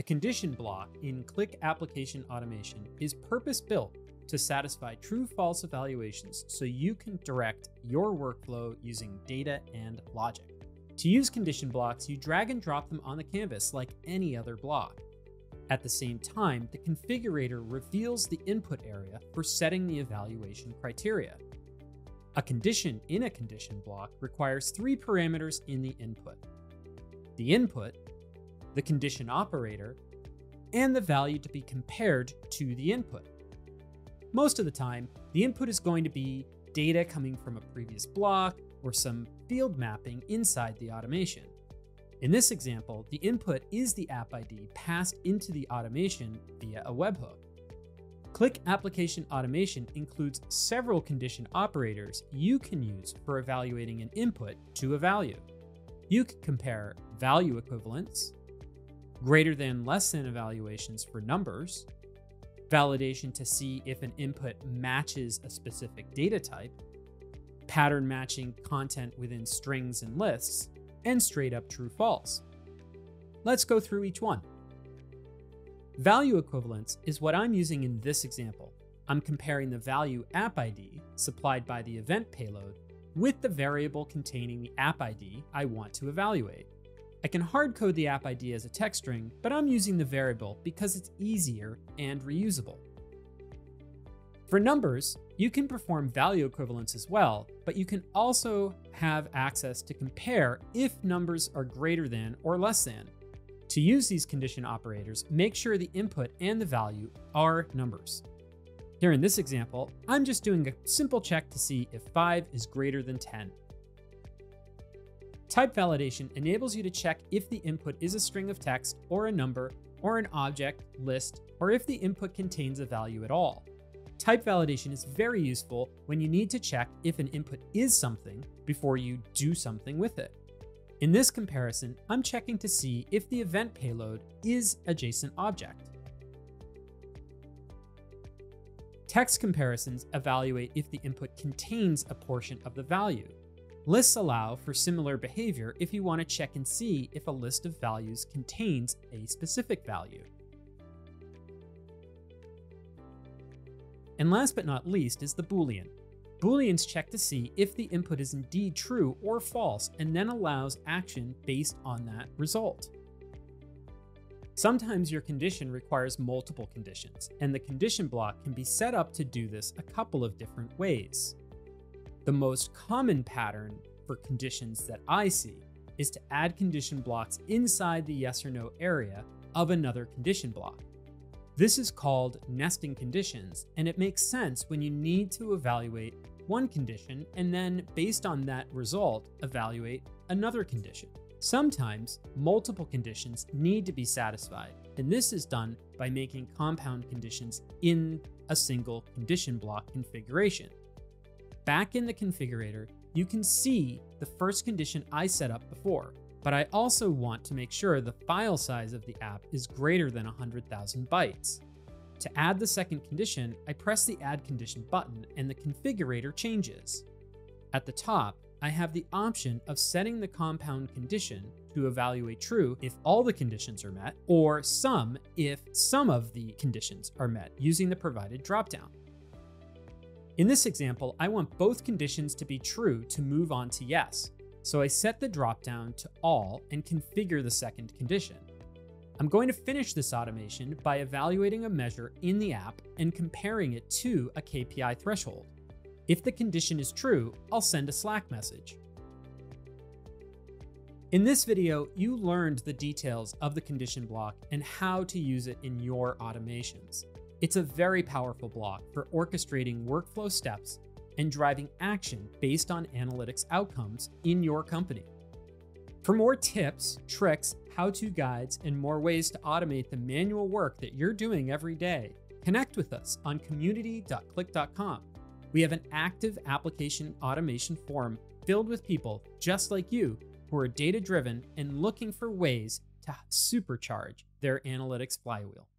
The condition block in Qlik Application Automation is purpose-built to satisfy true-false evaluations so you can direct your workflow using data and logic. To use condition blocks, you drag and drop them on the canvas like any other block. At the same time, the configurator reveals the input area for setting the evaluation criteria. A condition in a condition block requires 3 parameters in the input: the input, the condition operator, and the value to be compared to the input. Most of the time, the input is going to be data coming from a previous block or some field mapping inside the automation. In this example, the input is the app ID passed into the automation via a webhook. Qlik Application Automation includes several condition operators you can use for evaluating an input to a value. You can compare value equivalence, greater than less than evaluations for numbers, validation to see if an input matches a specific data type, pattern matching content within strings and lists, and straight up true-false. Let's go through each one. Value equivalence is what I'm using in this example. I'm comparing the value app ID supplied by the event payload with the variable containing the app ID I want to evaluate. I can hard code the app ID as a text string, but I'm using the variable because it's easier and reusable. For numbers, you can perform value equivalence as well, but you can also have access to compare if numbers are greater than or less than. To use these condition operators, make sure the input and the value are numbers. Here in this example, I'm just doing a simple check to see if 5 is greater than 10. Type validation enables you to check if the input is a string of text or a number or an object, list, or if the input contains a value at all. Type validation is very useful when you need to check if an input is something before you do something with it. In this comparison, I'm checking to see if the event payload is a JSON object. Text comparisons evaluate if the input contains a portion of the value. Lists allow for similar behavior if you want to check and see if a list of values contains a specific value. And last but not least is the Boolean. Booleans check to see if the input is indeed true or false and then allows action based on that result. Sometimes your condition requires multiple conditions, and the condition block can be set up to do this a couple of different ways. The most common pattern for conditions that I see is to add condition blocks inside the yes or no area of another condition block. This is called nesting conditions, and it makes sense when you need to evaluate one condition and then, based on that result, evaluate another condition. Sometimes multiple conditions need to be satisfied, and this is done by making compound conditions in a single condition block configuration. Back in the configurator, you can see the first condition I set up before, but I also want to make sure the file size of the app is greater than 100,000 bytes. To add the second condition, I press the Add Condition button and the configurator changes. At the top, I have the option of setting the compound condition to evaluate true if all the conditions are met, or some if some of the conditions are met, using the provided dropdown. In this example, I want both conditions to be true to move on to yes, so I set the dropdown to all and configure the second condition. I'm going to finish this automation by evaluating a measure in the app and comparing it to a KPI threshold. If the condition is true, I'll send a Slack message. In this video, you learned the details of the condition block and how to use it in your automations. It's a very powerful block for orchestrating workflow steps and driving action based on analytics outcomes in your company. For more tips, tricks, how-to guides, and more ways to automate the manual work that you're doing every day, connect with us on community.qlik.com. We have an active application automation forum filled with people just like you who are data-driven and looking for ways to supercharge their analytics flywheel.